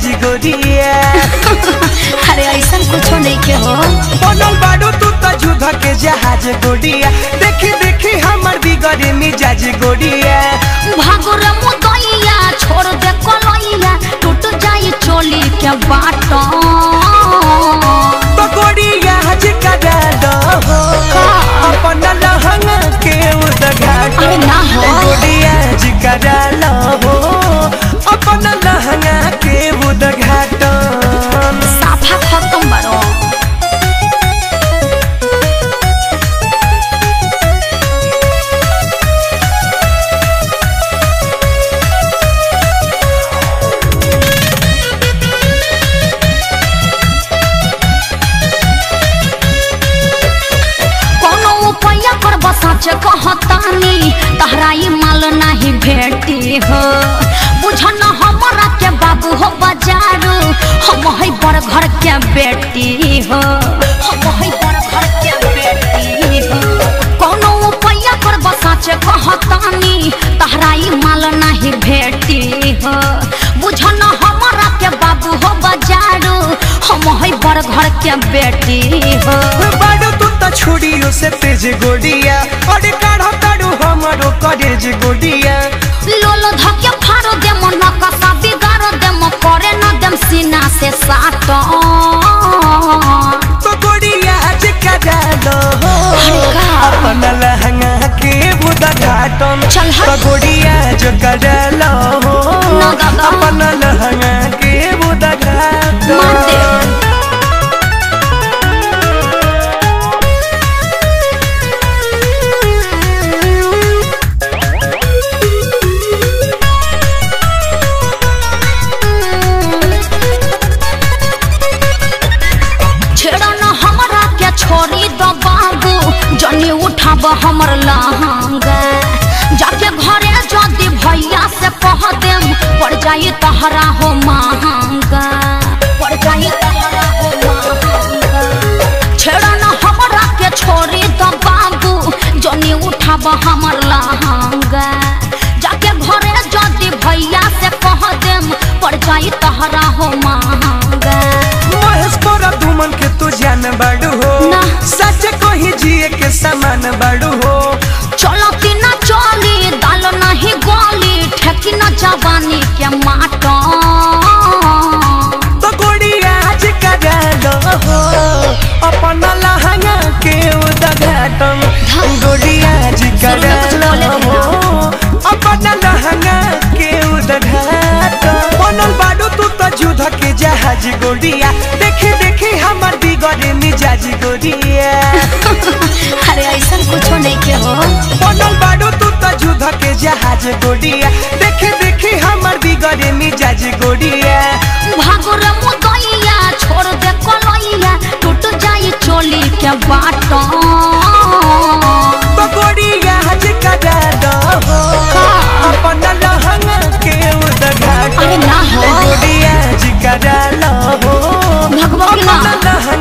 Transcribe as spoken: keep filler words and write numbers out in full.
मिजाज गोरिया अरे ऐसा कुछ नहीं के हो बनल बाडू तू तो जुधा के जहाज गोरिया देखी देखी हमर बिगड़े मिजाज गोरिया भागो रे मुदैया छोड़ दे कलैया टूट जाई चोली के बाटो तो गोरिया हज करा दो अपन लहंगा के उदघाटन अरे ना हो गोरिया हज करा लो अपन लहंगा के उदघाटन साफा खत्म बरो सच कहतानी तहराई माल नहीं भेटी हो बुझन हमरा के बाबू हो बाजारू हम है बड़ घर के बेटी हो हम है बड़ घर के बेटी हो कोनो उपाय कर सच कहतानी तहराई माल नहीं भेटी हो बुझन हमरा के बाबू हो बाजारू हम है बड़ घर के बेटी हो बाडू तू तो छुड़ियों से तेज गोडिया और काढ़ो काढ़ो हमारो करेज गोडिया लोलो धके फाड़ो दे मन कसा बिगाड़ो दे म करे न दम सीना से साटो तो गोडिया आज करा लो अपन लहंगा के उद्घाटन तो गोडिया जो करा लो अपन लहंगा के उद्घाटन छोरी दो बाबू जनी उठाब हमर लहंगा जाके घरे जदी भैया से कह देम पड़ जाई तहरा हो महंगा पड़ जाई तहरा हो महंगा छेड़ा न हमरा के छोरी दो बाबू जनी उठाब हमर लहंगा जाके घरे जदी भैया से कह देम पड़ जाई तहरा हो महंगा महेश पोरा दुमन के तू जान बाडू हो सच कही जिए के समान बाडू हो चलो तीना चली दाल नहीं गोली ठेकी न जवानी के माटो तो गोडिया आज करा लो अपन लहंगा के उद्घाटन गोडिया आज करा लो अपन लहंगा के उद्घाटन बनल बाडू तू तो जुधा के जहाज गोडिया देखी देखी हमर बिगड़े मिजाज गोडिया अरे ऐसा कुछ नहीं के हो बनल बाडू तू तो जुधा के जहाज गोडिया देखी देखी हमर बिगड़े मिजाज गोडिया भागो रे मुदैया छोड़ दे कलैया टूट जाई चोली के बाटो तो गोडिया हज करा दो अपन लहंगा के उद्घाटन अरे ना हो गोडिया हज करा लो भगवान ना